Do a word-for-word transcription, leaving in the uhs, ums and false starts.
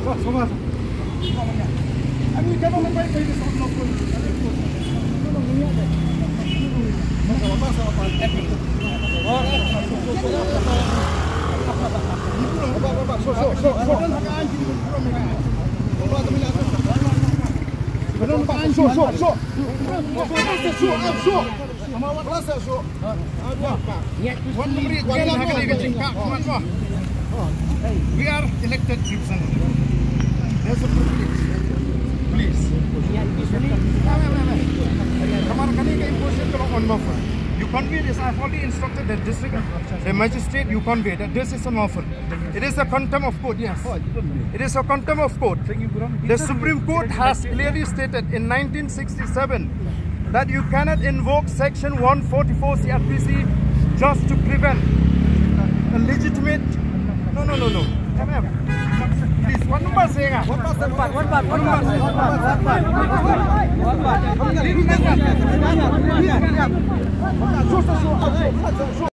We are elected representatives. There's a privilege. Please. You convey this. I've already instructed the district, the magistrate, you convey that this is unlawful. It is a contempt of court, yes. It is a contempt of court. The Supreme Court has clearly stated in nineteen sixty-seven that you cannot invoke Section one forty-four C R P C just to prevent a legitimate... No, no, no, no. M M. Please, what number saying? What part? What part? What part? What part? What part? What part?